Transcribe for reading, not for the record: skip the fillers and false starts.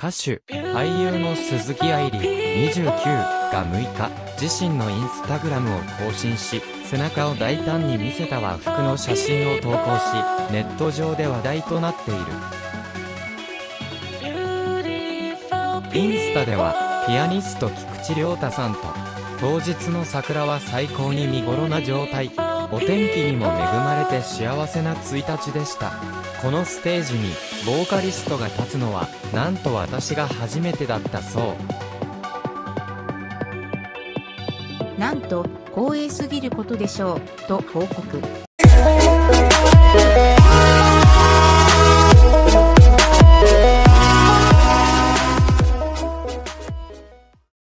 歌手、俳優の鈴木愛理、29が6日、自身のインスタグラムを更新し、背中を大胆に見せた和服の写真を投稿し、ネット上で話題となっている。インスタでは、ピアニスト菊池亮太さんと、当日の桜は最高に見頃な状態、お天気にも恵まれて幸せな1日でした。このステージに、ボーカリストが立つのは、なんと私が初めてだったそう。 なんと、光栄すぎることでしょう、と報告。